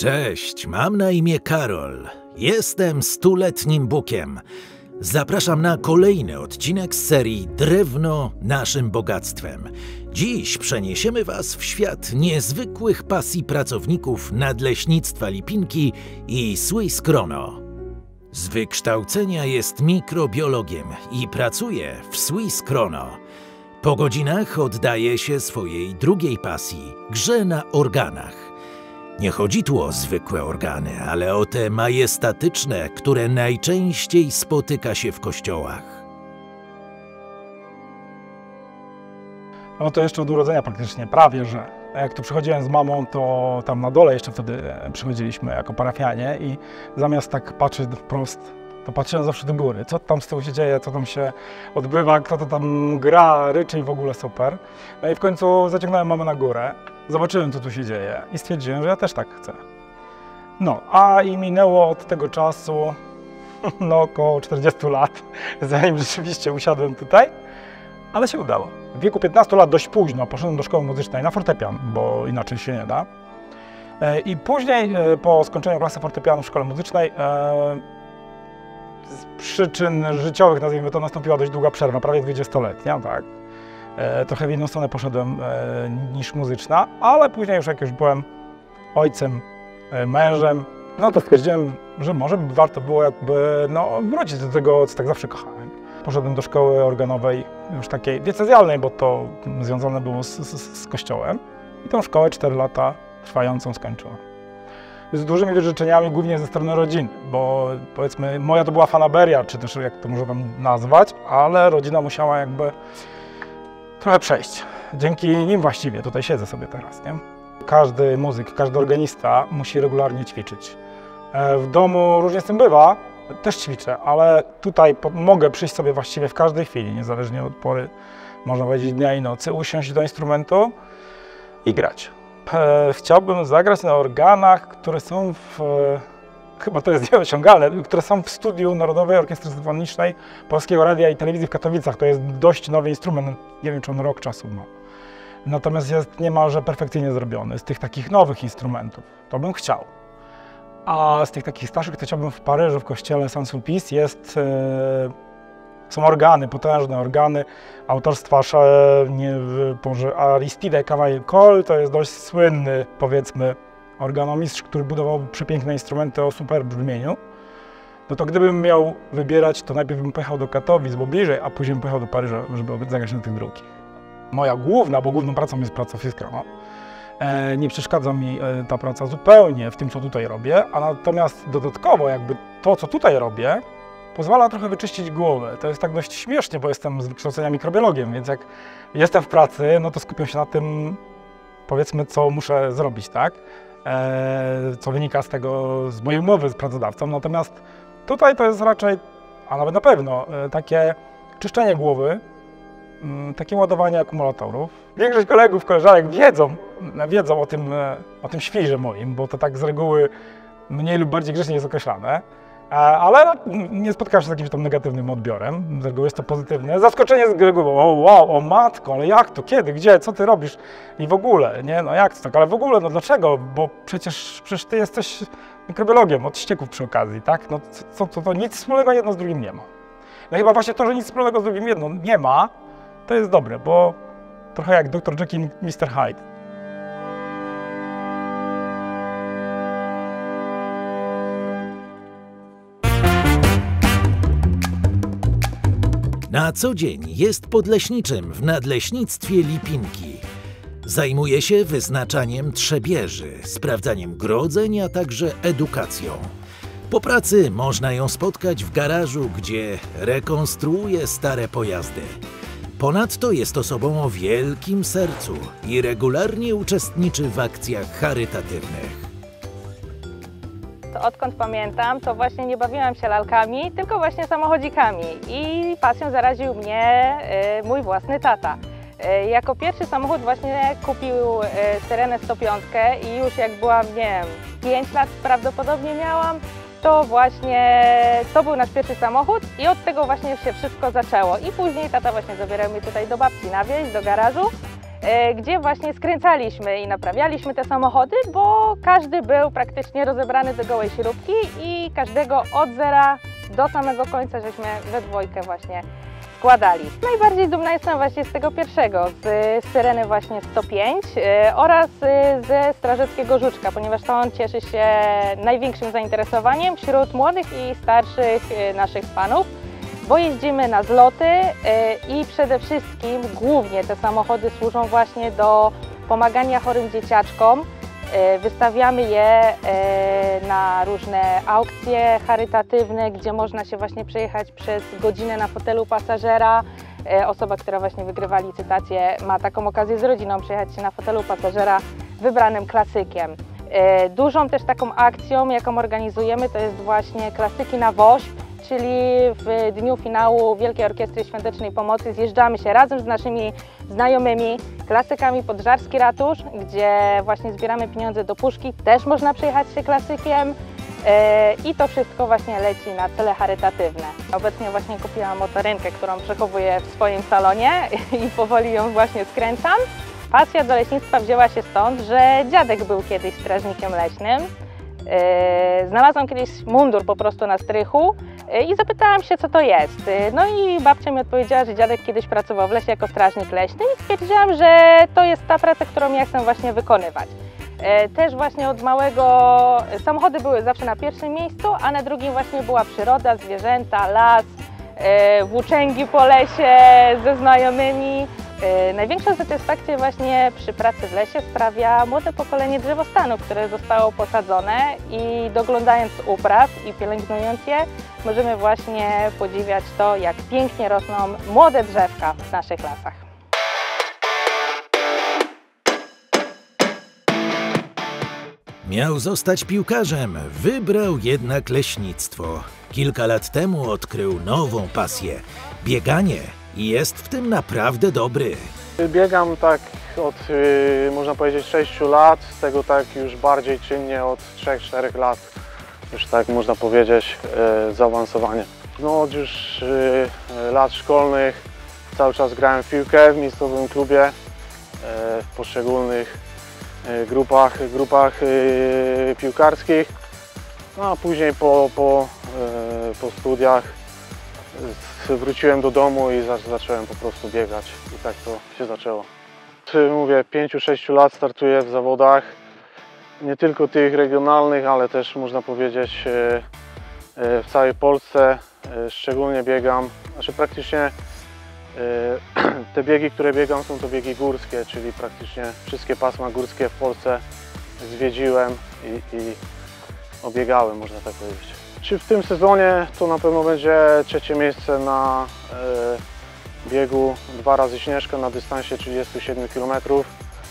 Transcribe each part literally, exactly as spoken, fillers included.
Cześć, mam na imię Karol. Jestem stuletnim bukiem. Zapraszam na kolejny odcinek z serii Drewno naszym bogactwem. Dziś przeniesiemy Was w świat niezwykłych pasji pracowników Nadleśnictwa Lipinki i Swiss Krono. Z wykształcenia jest mikrobiologiem i pracuje w Swiss Krono. Po godzinach oddaje się swojej drugiej pasji – grze na organach. Nie chodzi tu o zwykłe organy, ale o te majestatyczne, które najczęściej spotyka się w kościołach. No to jeszcze od urodzenia praktycznie, prawie że. Jak tu przychodziłem z mamą, to tam na dole jeszcze wtedy przychodziliśmy jako parafianie i zamiast tak patrzeć wprost, to patrzyłem zawsze do góry. Co tam z tyłu się dzieje, co tam się odbywa, kto to tam gra, ryczy i w ogóle super. No i w końcu zaciągnąłem mamę na górę, zobaczyłem, co tu się dzieje i stwierdziłem, że ja też tak chcę. No, a i minęło od tego czasu no około czterdziestu lat, zanim rzeczywiście usiadłem tutaj, ale się udało. W wieku piętnastu lat dość późno poszedłem do szkoły muzycznej na fortepian, bo inaczej się nie da. I później, po skończeniu klasy fortepianu w szkole muzycznej, z przyczyn życiowych, nazwijmy to, nastąpiła dość długa przerwa, prawie dwudziestoletnia, tak. Trochę w inną stronę poszedłem niż muzyczna, ale później już jak już byłem ojcem, mężem, no to stwierdziłem, że może by warto było jakby no, wrócić do tego, co tak zawsze kochałem. Poszedłem do szkoły organowej, już takiej diecezjalnej, bo to związane było z, z, z kościołem. I tą szkołę cztery lata trwającą skończyłem. Z dużymi wyrzeczeniami, głównie ze strony rodziny, bo powiedzmy, moja to była fanaberia, czy też jak to można tam nazwać, ale rodzina musiała jakby trochę przejść. Dzięki nim właściwie tutaj siedzę sobie teraz, nie? Każdy muzyk, każdy organista musi regularnie ćwiczyć. W domu różnie z tym bywa, też ćwiczę, ale tutaj mogę przyjść sobie właściwie w każdej chwili, niezależnie od pory, można powiedzieć, dnia i nocy, usiąść do instrumentu i grać. Chciałbym zagrać na organach, które są w, chyba to jest nieosiągalne, które są w studiu Narodowej Orkiestry Symfonicznej Polskiego Radia i Telewizji w Katowicach. To jest dość nowy instrument, nie wiem, czy on rok czasu ma. Natomiast jest niemalże perfekcyjnie zrobiony z tych takich nowych instrumentów. To bym chciał. A z tych takich starszych to chciałbym w Paryżu, w kościele Saint-Sulpice jest, e, są organy, potężne organy autorstwa nie, Aristide Cavaillé-Coll. To jest dość słynny, powiedzmy, organomistrz, który budował przepiękne instrumenty o super brzmieniu. No to gdybym miał wybierać, to najpierw bym pojechał do Katowic, bo bliżej, a później bym pojechał do Paryża, żeby zagrać na tych drugich. Moja główna, bo główną pracą jest praca w Swiss Krono. Nie przeszkadza mi ta praca zupełnie w tym, co tutaj robię, a natomiast dodatkowo jakby to, co tutaj robię, pozwala trochę wyczyścić głowę. To jest tak dość śmiesznie, bo jestem z wykształcenia mikrobiologiem, więc jak jestem w pracy, no to skupiam się na tym, powiedzmy, co muszę zrobić, tak? Co wynika z tego, z mojej umowy z pracodawcą. Natomiast tutaj to jest raczej, a nawet na pewno, takie czyszczenie głowy, takie ładowanie akumulatorów. Większość kolegów, koleżanek wiedzą, wiedzą o tym, o tym świrze moim, bo to tak z reguły mniej lub bardziej grzecznie jest określane, ale nie spotkałem się z jakimś tam negatywnym odbiorem, z reguły jest to pozytywne. Zaskoczenie z reguły, o wow, o matko, ale jak to, kiedy, gdzie, co ty robisz i w ogóle, nie, no jak to tak, ale w ogóle, no dlaczego, bo przecież, przecież ty jesteś mikrobiologiem od ścieków przy okazji, tak, no co, to, to nic wspólnego jedno z drugim nie ma. No chyba właśnie to, że nic wspólnego z drugim jedno nie ma, to jest dobre, bo trochę jak doktor Jekyll i mister Hyde. Na co dzień jest podleśniczym w Nadleśnictwie Lipinki. Zajmuje się wyznaczaniem trzebieży, sprawdzaniem grodzeń, a także edukacją. Po pracy można ją spotkać w garażu, gdzie rekonstruuje stare pojazdy. Ponadto jest osobą o wielkim sercu i regularnie uczestniczy w akcjach charytatywnych. Odkąd pamiętam, to właśnie nie bawiłam się lalkami, tylko właśnie samochodzikami i pasją zaraził mnie y, mój własny tata. Y, jako pierwszy samochód właśnie kupił y, Syrenę sto pięć i już jak byłam, nie wiem, pięć lat prawdopodobnie miałam, to właśnie to był nasz pierwszy samochód i od tego właśnie się wszystko zaczęło. I później tata właśnie zabierał mnie tutaj do babci na wieś, do garażu gdzie właśnie skręcaliśmy i naprawialiśmy te samochody, bo każdy był praktycznie rozebrany do gołej śrubki i każdego od zera do samego końca żeśmy we dwójkę właśnie składali. Najbardziej dumna jestem właśnie z tego pierwszego, z Syreny właśnie sto pięć oraz ze Strażackiego Żuczka, ponieważ to on cieszy się największym zainteresowaniem wśród młodych i starszych naszych fanów, bo jeździmy na zloty i przede wszystkim głównie te samochody służą właśnie do pomagania chorym dzieciaczkom. Wystawiamy je na różne aukcje charytatywne, gdzie można się właśnie przejechać przez godzinę na fotelu pasażera. Osoba, która właśnie wygrywa licytację, ma taką okazję z rodziną przejechać się na fotelu pasażera wybranym klasykiem. Dużą też taką akcją, jaką organizujemy, to jest właśnie Klasyki na Wośp, czyli w dniu finału Wielkiej Orkiestry Świątecznej Pomocy zjeżdżamy się razem z naszymi znajomymi klasykami pod Żarski Ratusz, gdzie właśnie zbieramy pieniądze do puszki. Też można przejechać się klasykiem i to wszystko właśnie leci na cele charytatywne. Obecnie właśnie kupiłam motorynkę, którą przechowuję w swoim salonie i powoli ją właśnie skręcam. Pasja do leśnictwa wzięła się stąd, że dziadek był kiedyś strażnikiem leśnym. Znalazłam kiedyś mundur po prostu na strychu i zapytałam się, co to jest. No i babcia mi odpowiedziała, że dziadek kiedyś pracował w lesie jako strażnik leśny i stwierdziłam, że to jest ta praca, którą ja chcę właśnie wykonywać. Też właśnie od małego samochody były zawsze na pierwszym miejscu, a na drugim właśnie była przyroda, zwierzęta, las, włóczęgi po lesie ze znajomymi. Największą satysfakcję właśnie przy pracy w lesie sprawia młode pokolenie drzewostanu, które zostało posadzone i doglądając upraw i pielęgnując je, możemy właśnie podziwiać to, jak pięknie rosną młode drzewka w naszych lasach. Miał zostać piłkarzem, wybrał jednak leśnictwo. Kilka lat temu odkrył nową pasję – bieganie. I jest w tym naprawdę dobry. Biegam tak od, yy, można powiedzieć, sześciu lat, z tego tak już bardziej czynnie od trzech czterech lat, już tak można powiedzieć, yy, zaawansowanie. No od już yy, lat szkolnych cały czas grałem w piłkę w miejscowym klubie, yy, w poszczególnych yy, grupach, grupach yy, piłkarskich, no a później po, po, yy, po studiach wróciłem do domu i zacząłem po prostu biegać i tak to się zaczęło. Mówię, pięciu sześciu lat startuję w zawodach, nie tylko tych regionalnych, ale też można powiedzieć w całej Polsce. Szczególnie biegam, znaczy praktycznie te biegi, które biegam, są to biegi górskie, czyli praktycznie wszystkie pasma górskie w Polsce zwiedziłem i, i obiegałem, można tak powiedzieć. Czy w tym sezonie to na pewno będzie trzecie miejsce na e, biegu dwa razy Śnieżka na dystansie trzydziestu siedmiu kilometrów.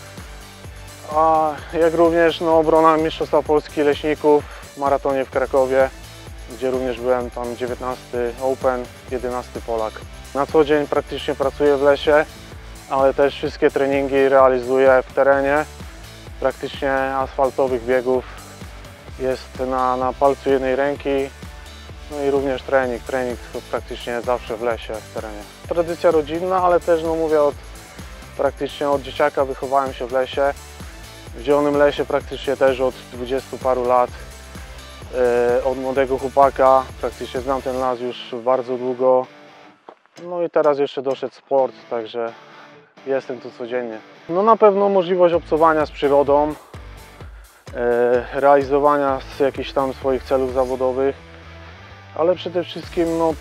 A jak również no, obrona Mistrzostwa Polski Leśników w maratonie w Krakowie, gdzie również byłem tam dziewiętnasty Open, jedenasty Polak. Na co dzień praktycznie pracuję w lesie, ale też wszystkie treningi realizuję w terenie. Praktycznie asfaltowych biegów jest na, na palcu jednej ręki, no i również trening, trening praktycznie zawsze w lesie, w terenie. Tradycja rodzinna, ale też no mówię, od, praktycznie od dzieciaka wychowałem się w lesie, w Zielonym Lesie praktycznie też od dwudziestu paru lat, yy, od młodego chłopaka, praktycznie znam ten las już bardzo długo, no i teraz jeszcze doszedł sport, także jestem tu codziennie. No na pewno możliwość obcowania z przyrodą, realizowania z jakichś tam swoich celów zawodowych, ale przede wszystkim no,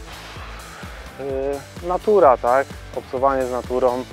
natura, tak? Obcowanie z naturą.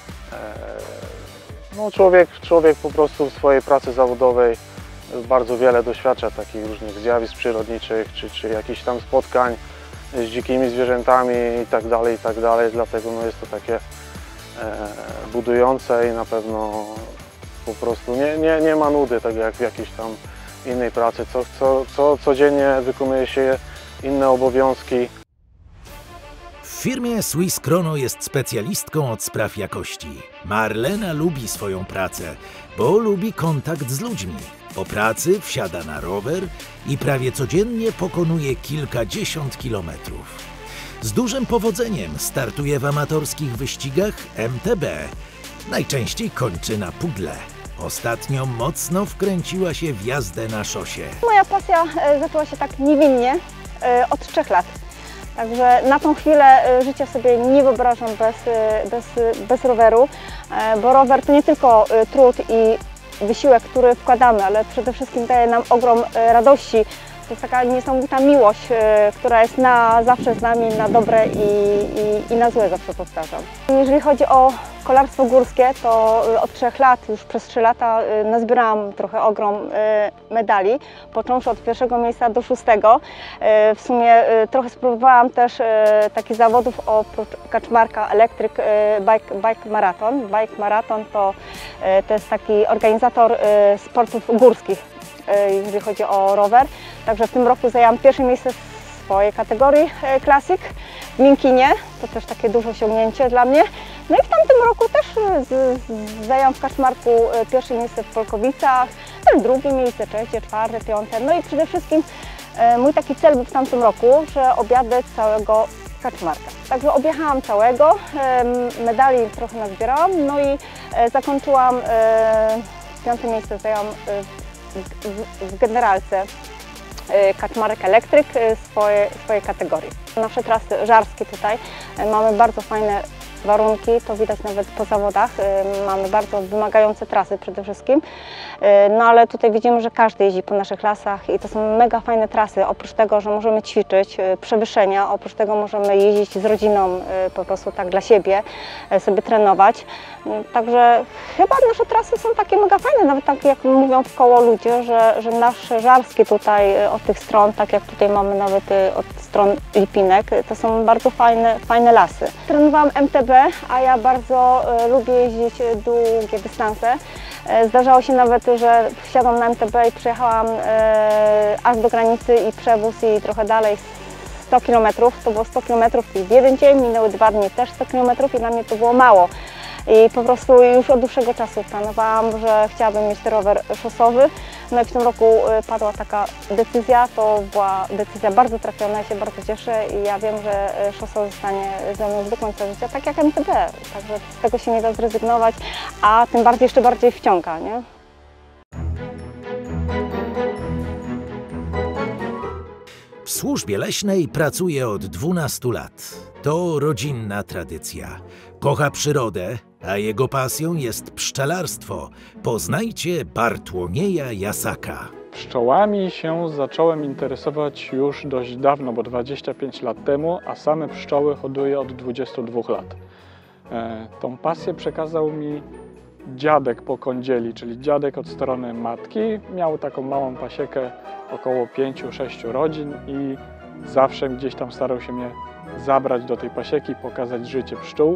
No, człowiek, człowiek po prostu w swojej pracy zawodowej bardzo wiele doświadcza takich różnych zjawisk przyrodniczych, czy, czy jakichś tam spotkań z dzikimi zwierzętami i tak dalej, i tak dalej. Dlatego no, jest to takie budujące i na pewno po prostu nie, nie, nie ma nudy, tak jak w jakiejś tam innej pracy. Co, co, co, codziennie wykonuje się inne obowiązki. W firmie Swiss Chrono jest specjalistką od spraw jakości. Marlena lubi swoją pracę, bo lubi kontakt z ludźmi. Po pracy wsiada na rower i prawie codziennie pokonuje kilkadziesiąt kilometrów. Z dużym powodzeniem startuje w amatorskich wyścigach M T B najczęściej kończy na pudle. Ostatnio mocno wkręciła się w jazdę na szosie. Moja pasja zaczęła się tak niewinnie od trzech lat. Także na tą chwilę życia sobie nie wyobrażam bez, bez, bez roweru, bo rower to nie tylko trud i wysiłek, który wkładamy, ale przede wszystkim daje nam ogrom radości. To jest taka niesamowita miłość, która jest na zawsze z nami, na dobre i, i, i na złe, zawsze powtarzam. Jeżeli chodzi o kolarstwo górskie, to od trzech lat, już przez trzy lata nazbierałam trochę ogrom medali, począwszy od pierwszego miejsca do szóstego. W sumie trochę spróbowałam też takich zawodów oprócz Kaczmarka Electric Bike, Bike Marathon. Bike Marathon to, to jest taki organizator sportów górskich, jeżeli chodzi o rower. Także w tym roku zajęłam pierwsze miejsce w swojej kategorii Classic w Miękinie. To też takie duże osiągnięcie dla mnie. No i w tamtym roku też z, z, zajęłam w Kaczmarku pierwsze miejsce w Polkowicach, też drugie miejsce, trzecie, czwarte, piąte. No i przede wszystkim e, mój taki cel był w tamtym roku, że objadę całego Kaczmarka. Także objechałam całego, e, medali trochę nazbierałam, no i e, zakończyłam, e, piąte miejsce zajęłam e, w, w, w generalce Kaczmarek Electric swojej, swojej kategorii. Nasze trasy żarskie tutaj mamy bardzo fajne warunki, to widać nawet po zawodach. Mamy bardzo wymagające trasy przede wszystkim, no ale tutaj widzimy, że każdy jeździ po naszych lasach i to są mega fajne trasy. Oprócz tego, że możemy ćwiczyć przewyższenia, oprócz tego możemy jeździć z rodziną po prostu tak dla siebie, sobie trenować. Także chyba nasze trasy są takie mega fajne, nawet tak jak mówią w koło ludzie, że, że nasze żarskie tutaj od tych stron, tak jak tutaj mamy nawet od stron Lipinek, to są bardzo fajne, fajne lasy. Trenowałam M T B, a ja bardzo lubię jeździć długie dystanse. Zdarzało się nawet, że wsiadłam na M T B i przyjechałam aż do granicy i przewóz i trochę dalej sto kilometrów. To było sto kilometrów w jeden dzień, minęły dwa dni też sto kilometrów i dla mnie to było mało. I po prostu już od dłuższego czasu planowałam, że chciałabym mieć rower szosowy. No i w tym roku padła taka decyzja, to była decyzja bardzo trafiona, ja się bardzo cieszę i ja wiem, że szosa zostanie ze mną już do końca życia, tak jak M T B. Także z tego się nie da zrezygnować, a tym bardziej jeszcze bardziej wciąga, nie? W służbie leśnej pracuje od dwunastu lat. To rodzinna tradycja. Kocha przyrodę, a jego pasją jest pszczelarstwo. Poznajcie Bartłomieja Jasaka. Pszczołami się zacząłem interesować już dość dawno, bo dwadzieścia pięć lat temu, a same pszczoły hoduję od dwudziestu dwóch lat. E, tą pasję przekazał mi dziadek po kądzieli, czyli dziadek od strony matki. Miał taką małą pasiekę, około pięciu sześciu rodzin i zawsze gdzieś tam starał się mnie zabrać do tej pasieki, pokazać życie pszczół.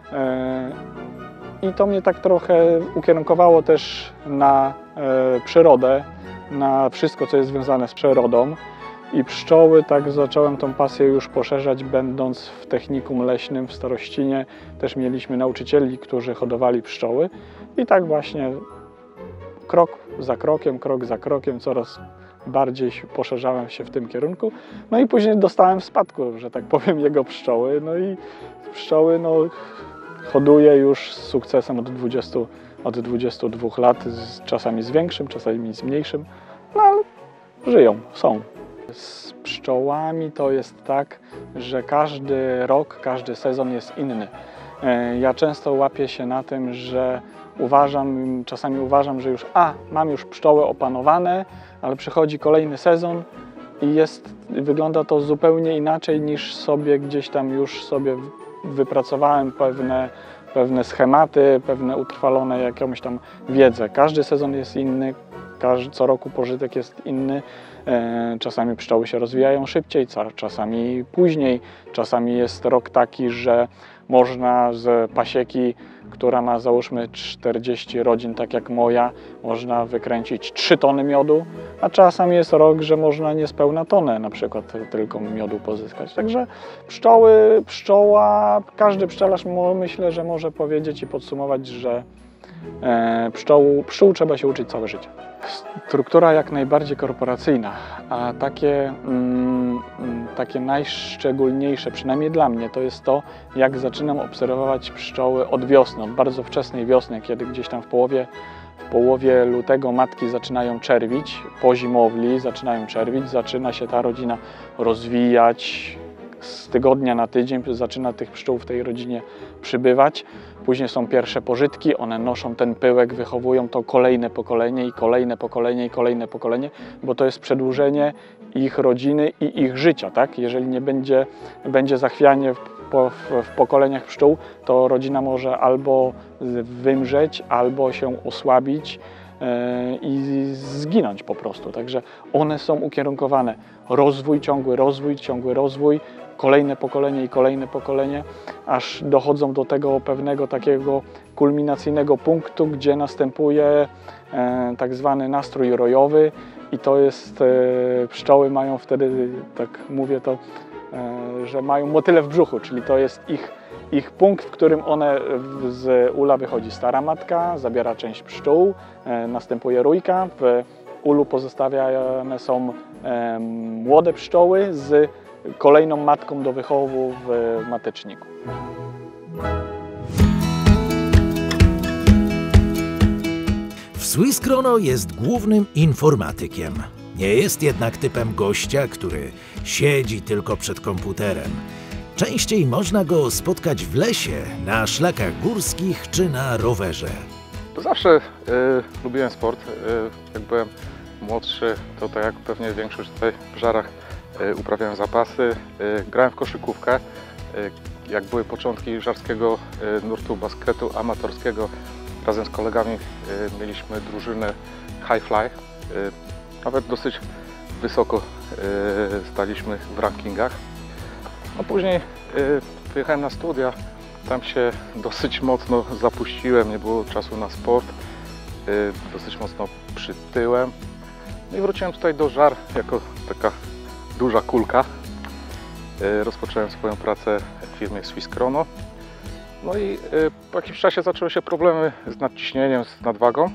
I to mnie tak trochę ukierunkowało też na przyrodę, na wszystko, co jest związane z przyrodą. I pszczoły, tak zacząłem tą pasję już poszerzać, będąc w technikum leśnym w Starościnie. Też mieliśmy nauczycieli, którzy hodowali pszczoły. I tak właśnie krok za krokiem, krok za krokiem, coraz bardziej poszerzałem się w tym kierunku. No i później dostałem w spadku, że tak powiem, jego pszczoły. No i pszczoły no, hoduję już z sukcesem od dwudziestu, od dwudziestu dwóch lat, z, czasami z większym, czasami z mniejszym, no ale żyją, są. Z pszczołami to jest tak, że każdy rok, każdy sezon jest inny. Ja często łapię się na tym, że uważam, czasami uważam, że już a, mam już pszczoły opanowane, ale przychodzi kolejny sezon i jest, wygląda to zupełnie inaczej niż sobie gdzieś tam już sobie wypracowałem pewne, pewne schematy, pewne utrwalone jakąś tam wiedzę. Każdy sezon jest inny, każdy, co roku pożytek jest inny. Czasami pszczoły się rozwijają szybciej, czasami później. Czasami jest rok taki, że można z pasieki, która ma załóżmy czterdzieści rodzin, tak jak moja, można wykręcić trzy tony miodu, a czasami jest rok, że można niespełna tonę na przykład tylko miodu pozyskać. Także pszczoły, pszczoła, każdy pszczelarz myślę, że może powiedzieć i podsumować, że E, pszczół, pszczół trzeba się uczyć całe życie. Struktura jak najbardziej korporacyjna, a takie, mm, takie najszczególniejsze, przynajmniej dla mnie, to jest to, jak zaczynam obserwować pszczoły od wiosny, od bardzo wczesnej wiosny, kiedy gdzieś tam w połowie, w połowie lutego matki zaczynają czerwić, po zimowli zaczynają czerwić, zaczyna się ta rodzina rozwijać, z tygodnia na tydzień zaczyna tych pszczół w tej rodzinie przybywać. Później są pierwsze pożytki, one noszą ten pyłek, wychowują to kolejne pokolenie i kolejne pokolenie i kolejne pokolenie, bo to jest przedłużenie ich rodziny i ich życia, tak? Jeżeli nie będzie, będzie zachwianie w, po, w, w pokoleniach pszczół, to rodzina może albo wymrzeć, albo się osłabić yy, i zginąć po prostu. Także one są ukierunkowane. Rozwój, ciągły rozwój, ciągły rozwój, kolejne pokolenie i kolejne pokolenie, aż dochodzą do tego pewnego takiego kulminacyjnego punktu, gdzie następuje e, tak zwany nastrój rojowy i to jest, e, pszczoły mają wtedy, tak mówię to, e, że mają motyle w brzuchu, czyli to jest ich, ich punkt, w którym one z ula wychodzi stara matka, zabiera część pszczół, e, następuje rójka, w ulu pozostawiane są e, młode pszczoły z kolejną matką do wychowu w mateczniku. W Swiss Chrono jest głównym informatykiem. Nie jest jednak typem gościa, który siedzi tylko przed komputerem. Częściej można go spotkać w lesie, na szlakach górskich czy na rowerze. Zawsze y, lubiłem sport. Y, jak byłem młodszy, to tak jak pewnie większość tutaj w Żarach, uprawiałem zapasy, grałem w koszykówkę. Jak były początki żarskiego nurtu basketu amatorskiego, razem z kolegami mieliśmy drużynę High Fly. Nawet dosyć wysoko staliśmy w rankingach. No później wyjechałem na studia, tam się dosyć mocno zapuściłem, nie było czasu na sport, dosyć mocno przytyłem. No i wróciłem tutaj do Żar jako taka duża kulka. Rozpocząłem swoją pracę w firmie Swiss Chrono. No i po jakimś czasie zaczęły się problemy z nadciśnieniem, z nadwagą.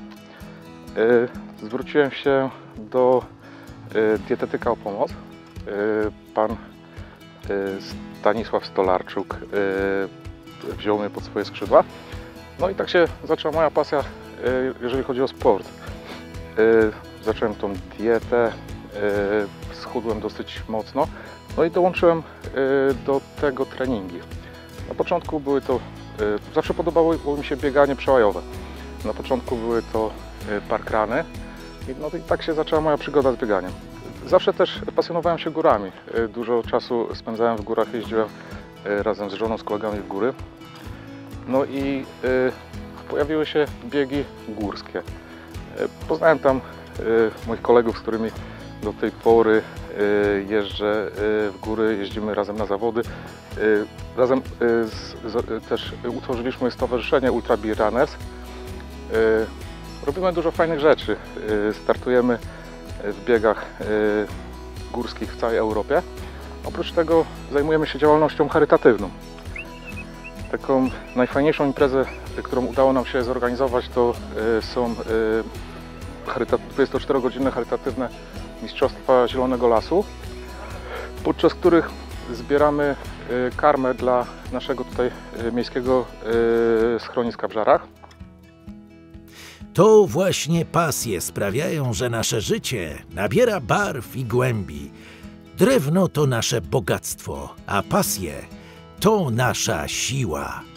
Zwróciłem się do dietetyka o pomoc. Pan Stanisław Stolarczuk wziął mnie pod swoje skrzydła. No i tak się zaczęła moja pasja, jeżeli chodzi o sport. Zacząłem tą dietę, schudłem dosyć mocno, no i dołączyłem do tego treningi. Na początku były to, zawsze podobało mi się bieganie przełajowe. Na początku były to parkrany i, no i tak się zaczęła moja przygoda z bieganiem. Zawsze też pasjonowałem się górami. Dużo czasu spędzałem w górach, jeździłem razem z żoną, z kolegami w góry. No i pojawiły się biegi górskie. Poznałem tam moich kolegów, z którymi do tej pory jeżdżę w góry, jeździmy razem na zawody. Razem z, z, też utworzyliśmy stowarzyszenie Ultra Beer Runners. Robimy dużo fajnych rzeczy. Startujemy w biegach górskich w całej Europie. Oprócz tego zajmujemy się działalnością charytatywną. Taką najfajniejszą imprezę, którą udało nam się zorganizować, to są dwudziestoczterogodzinne charytatywne Mistrzostwa Zielonego Lasu, podczas których zbieramy karmę dla naszego tutaj miejskiego schroniska w Żarach. To właśnie pasje sprawiają, że nasze życie nabiera barw i głębi. Drewno to nasze bogactwo, a pasje to nasza siła.